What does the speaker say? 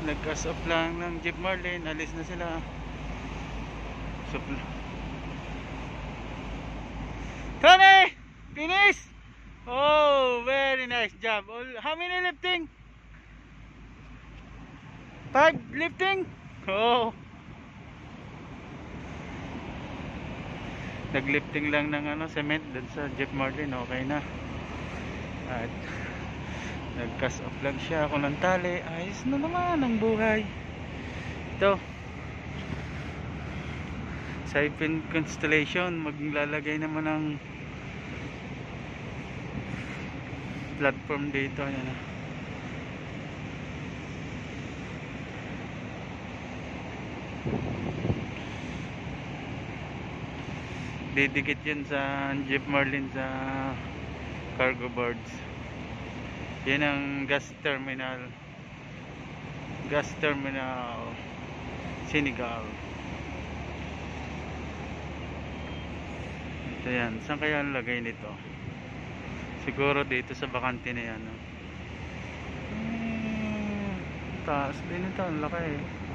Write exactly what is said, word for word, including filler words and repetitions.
Nag-cast off lang ng Jeep Marlin. Alis na sila. So, Tony! Finish! Oh, very nice job. How many lifting? Five lifting? Oh. Naglifting lang ng ano, cement dun sa Jeep Marlin. Okay na. At nag-cast off lang siya kung ng tali. Ayos na naman ang buhay. Ito. Siphon Constellation. Maglalagay naman ng platform dito. Ayan na. Didikit yun sa Jeep Marlin sa cargo boards. Yan ang gas terminal. Gas terminal Senegal. Ito yan. Saan kaya ang lagay nito? Siguro dito sa bakante na yan. No? Hmm, taas din ito. Ang laki eh.